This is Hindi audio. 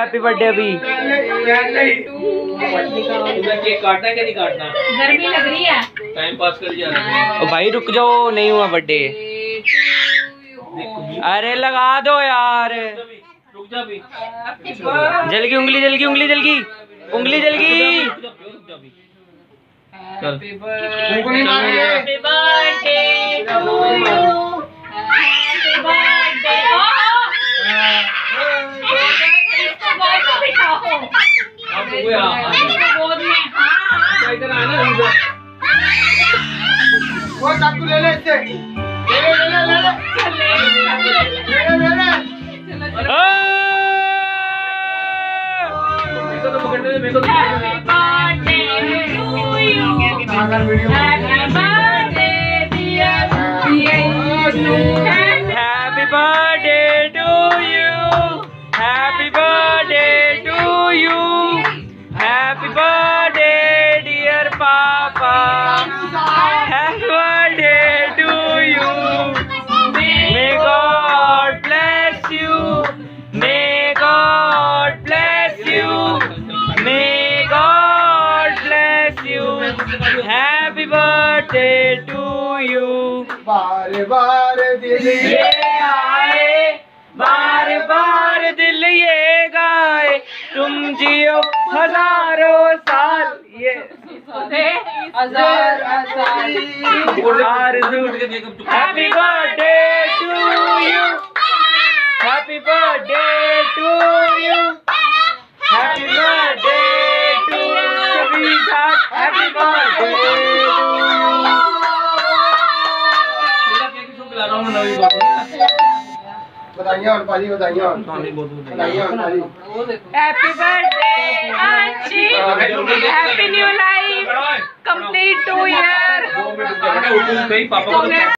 हैप्पी बर्थडे अभी। केक काटना है क्या नहीं काटना? गर्मी लग रही है, टाइम पास कर जा रहा है। ओ भाई रुक जाओ, नहीं हुआ बर्थडे। अरे लगा दो यार, रुक जा भी। जल की उंगली, जल की उंगली, जल की उंगली, जल की। Happy birthday to you, happy birthday. वो चाकू ले ले इससे, ले ले ले ले ले ले ले। मेरे को तो पकड़ने दे, मेरे को तो happy birthday to you, happy birthday dear, happy birthday to you, happy birthday to you, happy birthday dear papa, happy birthday to you. May God bless you, may God bless you, may God bless you, happy birthday to you. बार बार दिल ये आए, बार बार दिल ये गाए, तुम जियो हजारों साल। ये हजार happy birthday to you, happy birthday to you, happy birthday to सभी साथ, हैप्पी बर्थडे टू यू। बताइए और पाजी, बताइए और बताइए और पाजी। Happy birthday Anshi, happy new life complete 2 year. पापा को